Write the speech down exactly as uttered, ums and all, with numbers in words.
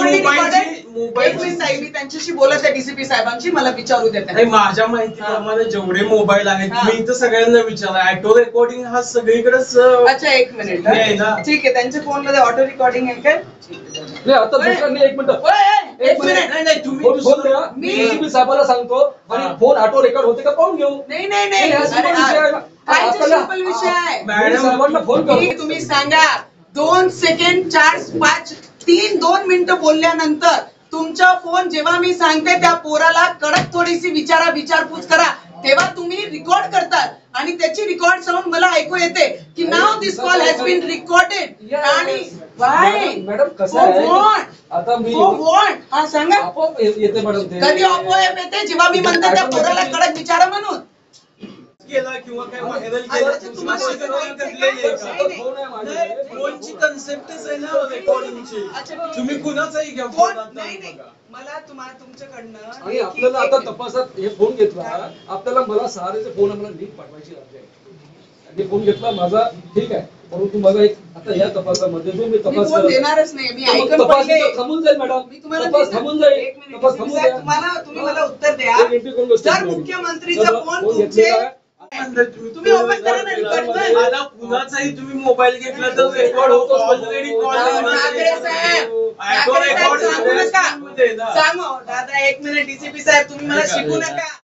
मी त्यांच्याशी बोलत आहे डीसीपी साहेबांशी, मला विचारू देत नाही. माझ्या माहितीप्रमाणे जेवढे मोबाईल आहेत मी इथं सगळ्यांना विचारलं. ऑटो रेकॉर्डिंग हा सगळीकडेच. अच्छा एक मिनिट ठीक आहे. त्यांच्या फोन मध्ये ऑटो रेकॉर्डिंग आहे काय? आता दुसऱ्यांनी एक मिनिट एक मिनिट तुम्ही फोन द्या, मी डीसीपी साहेबांना सांगतो आणि फोन ऑटो रेकॉर्ड होते का पाहून घेऊ. नाही नाही नाही सिंपल विषय आहे मॅडम. फोन करू तुम्ही सांगा दोन सेकंड चार पाच तीन दोन मिनिटं बोलल्यानंतर तुमचा फोन जेव्हा मी सांगते त्या पोराला कडक थोडीशी विचारा विचारपूस करा तेव्हा तुम्ही रेकॉर्ड करतात आणि त्याची रेकॉर्ड साऊंड मला ऐकू येते की नाव this call has been recorded. आणि व्हाय मॅडम कसं आहे आता मी वॉन्ट हा सांगा आपोआप येते मॅडम. ते कधी आपोआप येते जेव्हा मी म्हणते त्या पोराला कडक विचारा म्हणून केला किंवा काय व्हायरल फोनची कन्सेप्टच आहे ना रेकॉर्डिंगची. तुम्ही कुणाचाही घ्या फोन. मला तुम्हाला तुमच्याकडनं आणि आपल्याला आता तपासात हे फोन घेतला आपल्याला मला सहारेचे फोन आम्हाला लिंक पाठवायची आहे. फोन घेतला माझा ठीक आहे परंतु माझा एक आता या तपासामध्ये जो मी तपास देणारच नाही. मी ऐकून तपास थांबून जाईल मॅडम. मी तुम्हाला तपास थांबून जाईल तपास थांबून जाईल. तुम्हाला तुम्ही मला उत्तर द्या जर मुख्यमंत्रीचा फोन तुमचे तुम्ही ओपन करा ना रेकॉर्ड. आता कुणाचाही तुम्ही मोबाईल घेतला तर रेकॉर्ड होतो ऑलरेडी. सांगू नका सांगू दादा एक मिनिट डीसीपी साहेब तुम्ही मला शिकू नका.